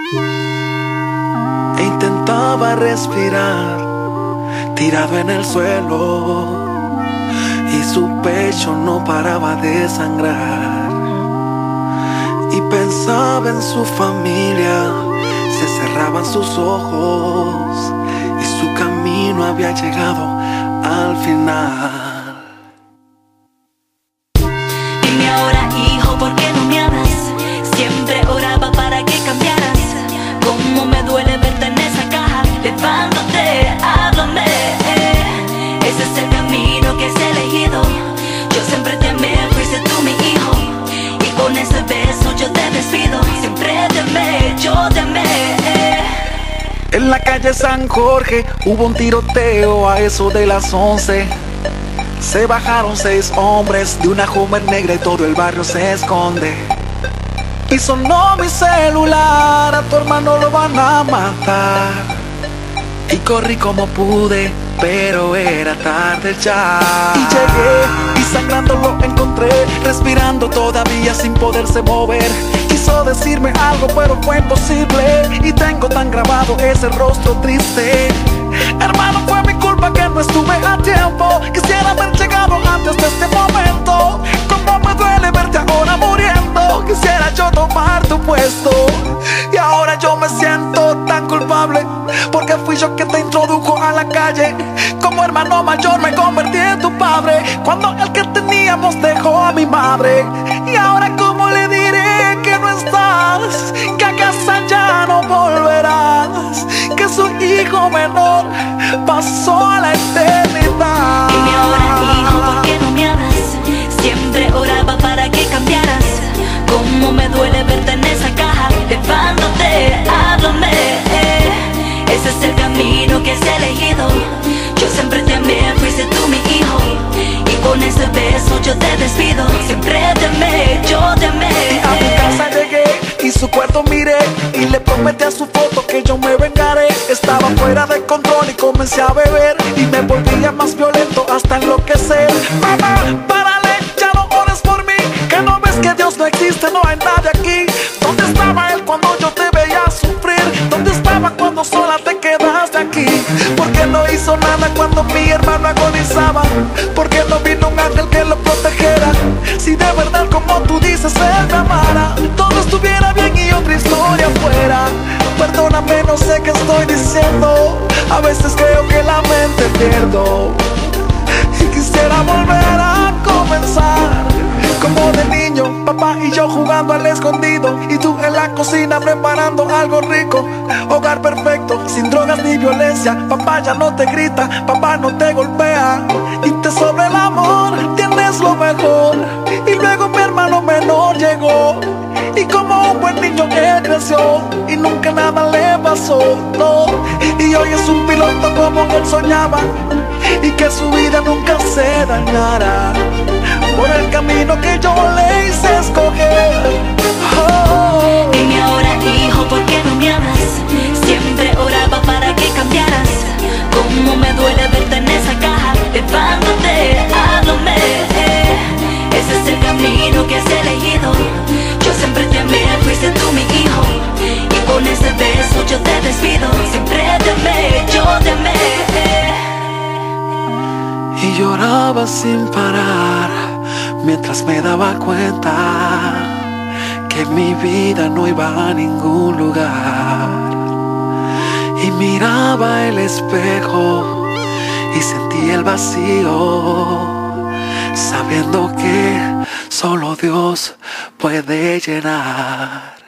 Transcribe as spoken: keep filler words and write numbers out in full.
E intentaba respirar, tirado en el suelo, y su pecho no paraba de sangrar. Y pensaba en su familia, se cerraban sus ojos, y su camino había llegado al final. Dime ahora, hijo, ¿por qué no me amas? Siempre oraba para que cambiaras. Cómo me duele verte en esa caja. Levántate, háblame. Ese es el camino que has elegido. Yo siempre te amé, fuiste tú mi hijo. Y con ese beso yo te despido. Siempre te amé, yo te amé. En la calle San Jorge hubo un tiroteo a eso de las once. Se bajaron seis hombres de una Hummer negra y todo el barrio se esconde. Y sonó mi celular, a tu hermano lo van a matar. Y corrí como pude, pero era tarde ya. Y llegué y sangrando lo encontré, respirando todavía sin poderse mover. Quiso decirme algo pero fue imposible, y tengo tan grabado ese rostro triste. Hermano, fue mi culpa que no estuve a tiempo. Quisiera haber llegado antes de este momento. Cómo me duele verte ahora muriendo. Quisiera yo tomar tu puesto. Y ahora yo me siento tan culpable, porque fui yo que te introdujo a la calle. Como hermano mayor me convertí en tu padre, cuando el que teníamos dejó a mi madre. Y ahora cómo le diré que no estás, que a casa ya no volverás, que su hijo menor pasó a la eternidad. Dime ahora, hijo, ¿por qué no me amas? Siempre oraba para que cambiaras. Cómo me duele verte en esa caja. Levántate, háblame. Ese es el camino que has elegido. Yo siempre te amé, fuiste tú mi hijo. Y con ese beso yo te despido. Siempre te amé, yo te amé. Y a mi casa llegué y su cuarto miré, y le prometí a su foto que yo me vengaré. Estaba fuera de control y comencé a beber, y me volvía más violento hasta enloquecer. Mamá, párale, ya no ores por mí, que no ves que Dios no existe, no hay nadie aquí. ¿Dónde estaba él cuando yo te veía sufrir? ¿Dónde estaba cuando sola te quedaste aquí? ¿Por qué no hizo nada cuando mi hermano agonizaba? ¿Por qué no vino un ángel que lo protegiera? Si de verdad como tú dices él me amara, todo estuviera bien y otra historia fuera. Perdóname, no sé qué estoy diciendo, a veces creo que la mente pierdo. Y quisiera volver a comenzar como de niño, papá y yo jugando al escondido, y tú en la cocina preparando algo rico. Hogar perfecto, sin drogas ni violencia. Papá ya no te grita, papá no te golpea, y te sobra el amor, tienes lo mejor. Y luego mi hermano menor llegó, y como un buen niño él creció, y nunca nada le pasó, no. Y hoy es un piloto como él soñaba, y que su vida nunca se dañara por el camino que yo le hice escoger. Oh. Dime ahora, hijo, ¿por qué no me amas? Siempre oraba para que cambiaras. Cómo me duele verte en esa caja. Levántate, háblame. Ese es el camino que has elegido. Yo siempre te amé, fuiste tú mi hijo. Y con ese beso yo te despido. Siempre te amé, yo te amé. Y lloraba sin parar mientras me daba cuenta que mi vida no iba a ningún lugar. Y miraba el espejo y sentí el vacío, sabiendo que solo Dios puede llenar.